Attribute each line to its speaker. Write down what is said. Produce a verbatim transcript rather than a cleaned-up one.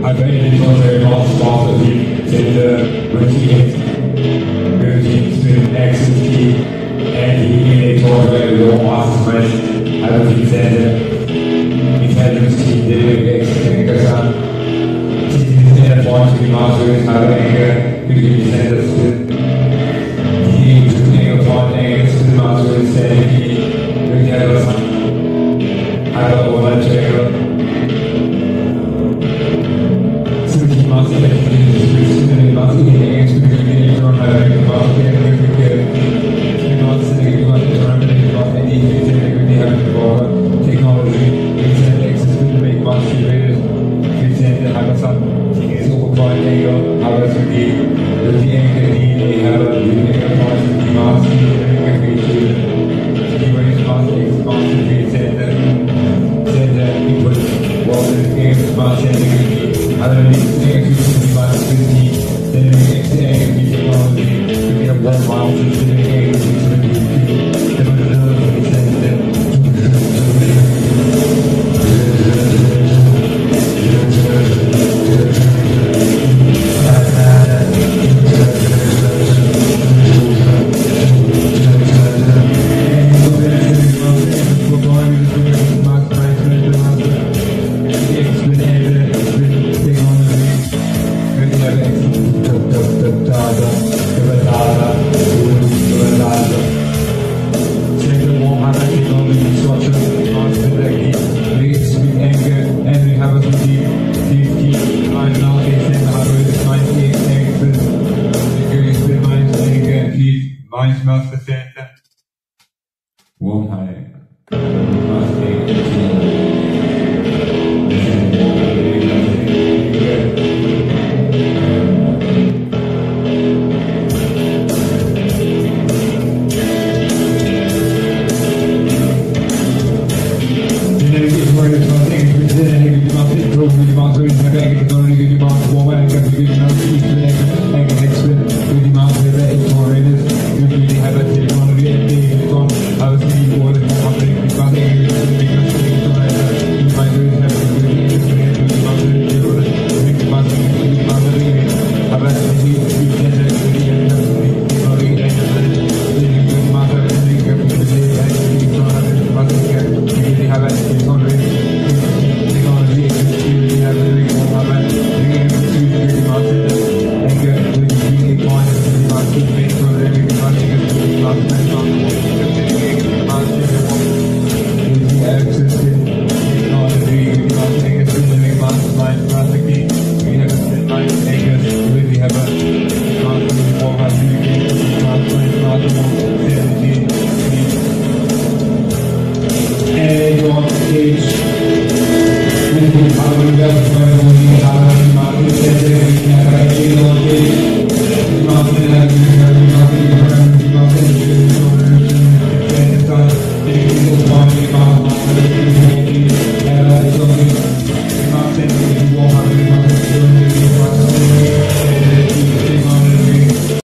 Speaker 1: Aber in den Vorträgen Sport die sind routines, routines with activity and in the Vorträge so oftmals also die Sende intelligence die extreme Sachen die in der Form die Maße aber enge für die Sende sind die enge Form enge sind Maße Sende die durch etwas aber ohne Träger
Speaker 2: Thank you.